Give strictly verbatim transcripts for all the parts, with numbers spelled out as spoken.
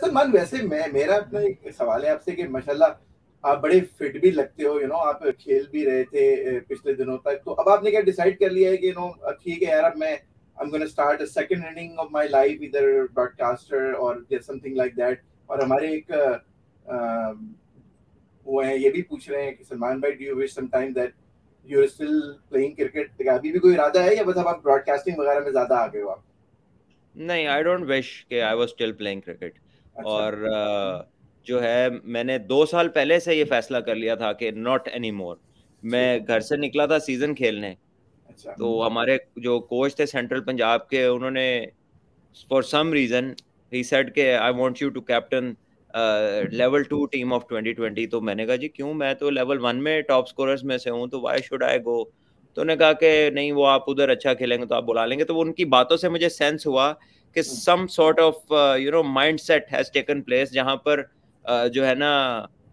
सलमान वैसे मैं मेरा अपना एक सवाल है आपसे कि माशाल्लाह आप बड़े फिट भी लगते हो, यू नो आप खेल भी रहे थे पिछले दिनों तक, तो अब आपने क्या डिसाइड कर लिया है कि यू नो ठीक है यार अब मैं I am gonna start a second inning of my life इधर ब्रॉडकास्टर और समथिंग लाइक दैट। और हमारे एक आ, वो है ये भी पूछ रहे हैं कि सलमान भाई do you wish some time that you are still playing cricket, अभी भी कोई इरादा है या बस अब आप ब्रॉडकास्टिंग वगैरह में ज्यादा आ गए हो आप? नहीं, आई डोंट विश कि I was still playing cricket. अच्छा। और uh, जो है मैंने दो साल पहले से ये फैसला कर लिया था कि नॉट एनी मोर। ठीक मैं है। घर से निकला था सीजन खेलने, अच्छा। तो हमारे जो कोच थे सेंट्रल पंजाब के, उन्होंने for some reason he said के I want you to captain level two team of twenty twenty. तो मैंने कहा जी क्यों, मैं तो लेवल वन में टॉप स्कोरर्स में से हूँ, तो व्हाई शुड आई गो। तो उन्होंने कहा कि नहीं, वो आप उधर अच्छा खेलेंगे तो आप बुला लेंगे। तो उनकी बातों से मुझे सेंस हुआ कि some sort of you know mindset has taken place, जहां पर uh, जो है ना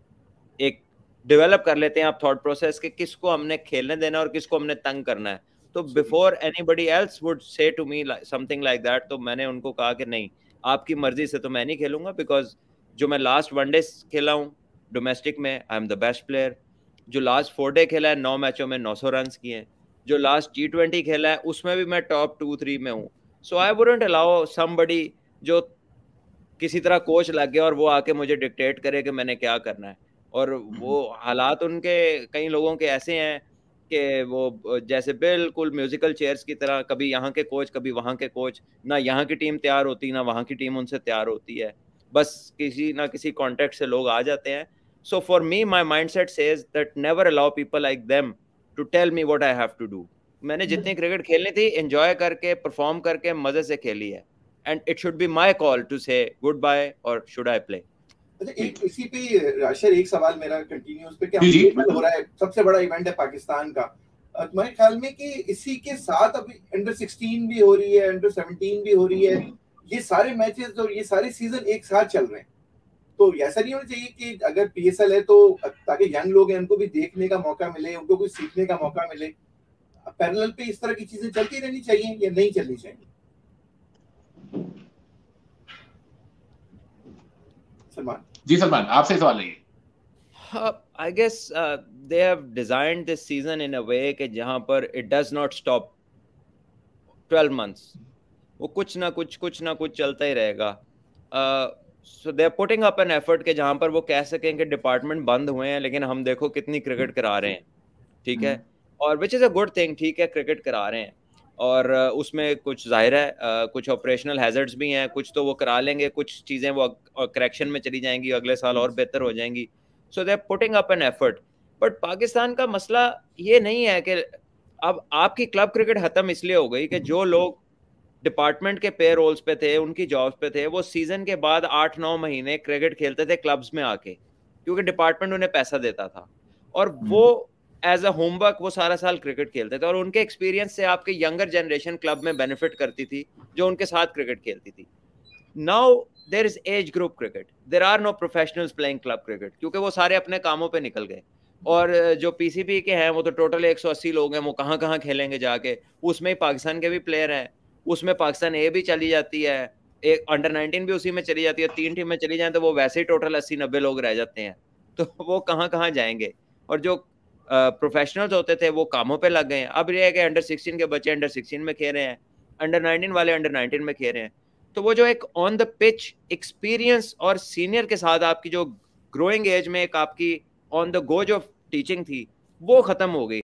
एक डेवलप कर लेते हैं आप थॉट प्रोसेस के किसको हमने खेलने देना और किसको हमने तंग करना है। तो before anybody else would say to me something like that, तो मैंने उनको कहा कि नहीं, आपकी मर्जी से तो मैं नहीं खेलूंगा, बिकॉज जो मैं लास्ट वनडे खेला हूँ डोमेस्टिक में, I am the best player. जो लास्ट फोर डे खेला है, नौ मैचों में नौ सौ रन किए हैं। जो लास्ट टी ट्वेंटी खेला है उसमें भी मैं टॉप टू थ्री में हूँ। So I wouldn't allow somebody जो किसी तरह कोच लग गया और वो आके मुझे डिक्टेट करे कि मैंने क्या करना है। और वो हालात उनके कई लोगों के ऐसे हैं कि वो जैसे बिल्कुल म्यूजिकल चेयर्स की तरह, कभी यहाँ के कोच कभी वहाँ के कोच, ना यहाँ की टीम तैयार होती ना वहाँ की टीम उनसे तैयार होती है, बस किसी ना किसी कॉन्टेक्ट से लोग आ जाते हैं। So for me my mindset says that never allow people like them to tell me what I have to do. मैंने जितनी क्रिकेट खेलनी थी एंजॉय करके परफॉर्म करके मजे से खेली है, and it should be my call to say goodbye or should I play। अच्छा, एक इसी पे अशर एक सवाल मेरा कंटिन्यू उस पे कि जी जी अब हो रहा है, सबसे बड़ा इवेंट है पाकिस्तान का, अ, तुम्हारे ख्याल में कि इसी के साथ अभी अंडर सिक्सटीन भी हो रही है, अंडर सेवनटीन भी हो रही है, ये सारे मैचेस और ये सारे सीजन एक साथ चल रहे हैं, तो ऐसा नहीं होना चाहिए कि अगर पीएसएल है तो ताकि यंग लोग हैं उनको भी देखने का मौका मिले, उनको कुछ सीखने का मौका मिले, पैरेलल पे इस तरह की चीजें चलती रहनी चाहिए या नहीं चलनी चाहिए? सलमान जी सलमान, आपसे सवाल है। Uh, I guess uh, they have designed this season in a way कि जहां पर it does not stop twelve months, वो कुछ ना कुछ कुछ ना कुछ चलता ही रहेगा। So they are putting up an effort के जहां पर वो कह सकें कि डिपार्टमेंट बंद हुए हैं लेकिन हम देखो कितनी क्रिकेट करा रहे हैं, ठीक है। और which is a good thing, ठीक है क्रिकेट करा रहे हैं, और uh, उसमें कुछ जाहिर है uh, कुछ ऑपरेशनल हैजर्ड्स भी हैं, कुछ तो वो करा लेंगे, कुछ चीज़ें वो करेक्शन में चली जाएंगी, अगले साल और बेहतर हो जाएंगी। So they are putting up an effort. But Pakistan का मसला ये नहीं है कि अब आपकी क्लब क्रिकेट खत्म इसलिए हो गई कि जो लोग डिपार्टमेंट के पे रोल्स पे थे, उनकी जॉब्स पे थे, वो सीजन के बाद आठ नौ महीने क्रिकेट खेलते थे क्लब्स में आके, क्योंकि डिपार्टमेंट उन्हें पैसा देता था, और वो एज अ होमवर्क वो सारा साल क्रिकेट खेलते थे, और उनके एक्सपीरियंस से आपके यंगर जनरेशन क्लब में बेनिफिट करती थी जो उनके साथ क्रिकेट खेलती थी। Now there is age group cricket, there are no professionals playing club cricket, क्योंकि वो सारे अपने कामों पे निकल गए। और जो पीसीबी के हैं वो तो टोटल एक सौ अस्सी लोग हैं, वो कहाँ कहाँ खेलेंगे जाके, उसमें ही पाकिस्तान के भी प्लेयर हैं, उसमें पाकिस्तान ए भी चली जाती है, एक अंडर नाइनटीन भी उसी में चली जाती है, तीन टीम में चली जाए तो वो वैसे ही टोटल अस्सी नब्बे लोग रह जाते हैं, तो वो कहाँ कहाँ जाएंगे। और जो प्रोफेशनल्स होते थे वो कामों पे लग गए हैं। अब ये है कि अंडर सिक्सटीन के बच्चे अंडर सिक्सटीन में खेल रहे हैं, अंडर नाइनटीन वाले अंडर नाइनटीन में खेल रहे हैं। तो वो जो एक ऑन द पिच एक्सपीरियंस और सीनियर के साथ आपकी जो ग्रोइंग एज में एक आपकी ऑन द गो जो टीचिंग थी वो खत्म हो गई।